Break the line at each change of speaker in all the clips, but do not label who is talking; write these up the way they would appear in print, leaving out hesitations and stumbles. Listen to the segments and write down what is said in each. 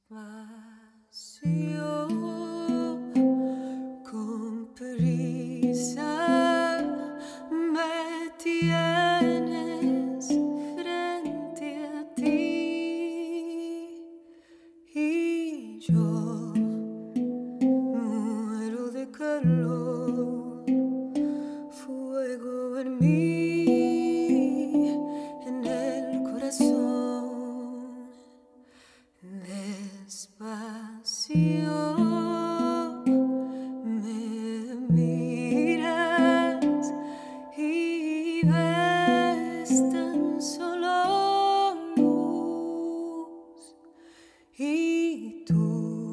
Despacio, con prisa, me tienes frente a ti y yo muero de calor, fuego en mí, en el corazón. Despacio me miras y ves tan solo luz y tú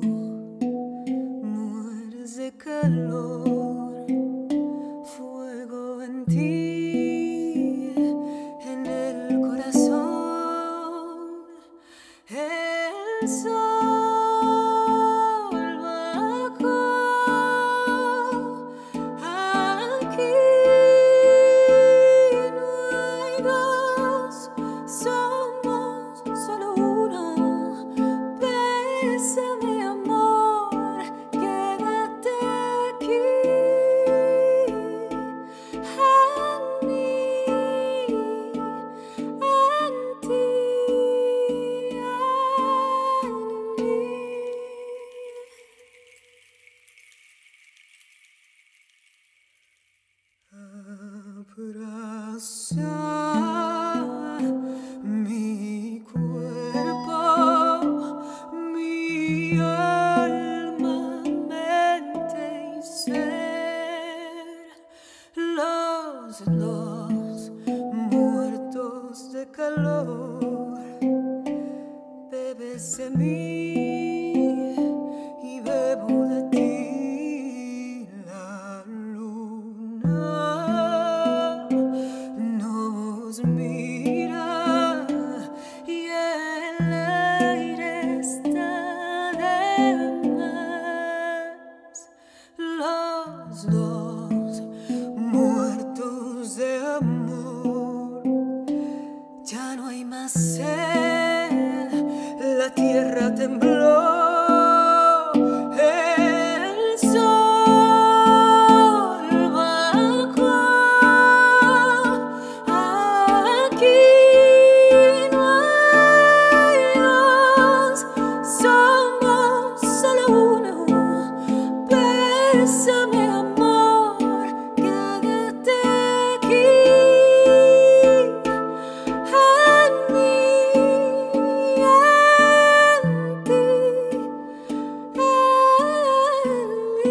mueres de calor, fuego en ti, en el corazón. El sol bajó aquí, no hay dos, somos solo uno. Bésame, amor, quédate aquí en mí, en ti. Abraza mi cuerpo, mi alma, mente y ser, los dos muertos de calor. Bebes de mí y bebo de ti. La luna nos mira y el aire está de más. Los dos muertos de amor. Ya no hay más sed, la tierra tembló. El sol bajó aquí, no hay dos, somos solo uno. Bésame, amor, quédate aquí en mí, en ti, en mí.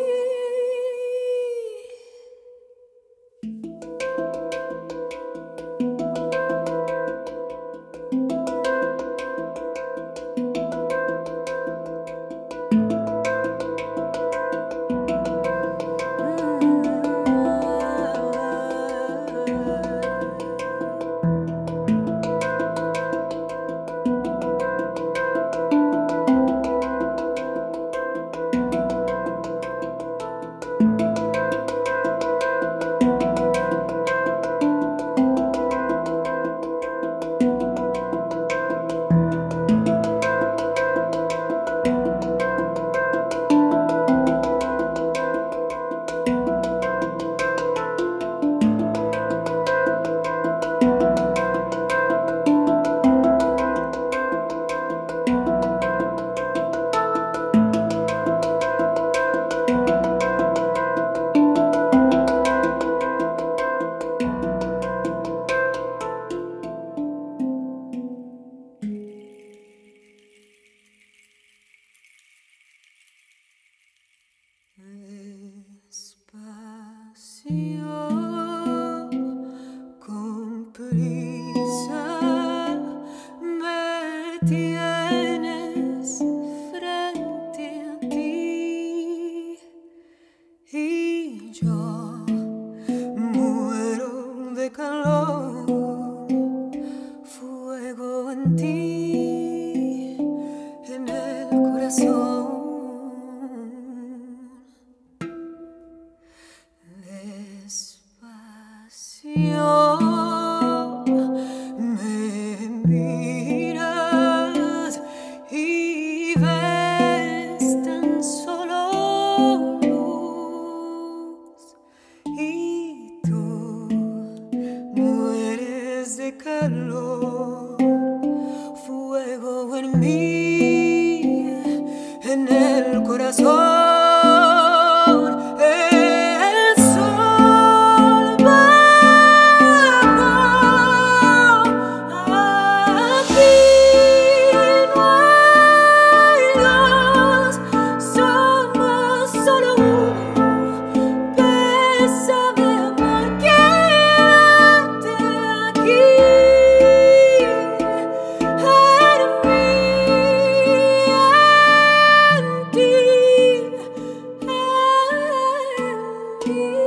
Despacio, con prisa, me tienes frente a ti y yo muero de calor, fuego en ti, en el corazón. Despacio me miras y ti.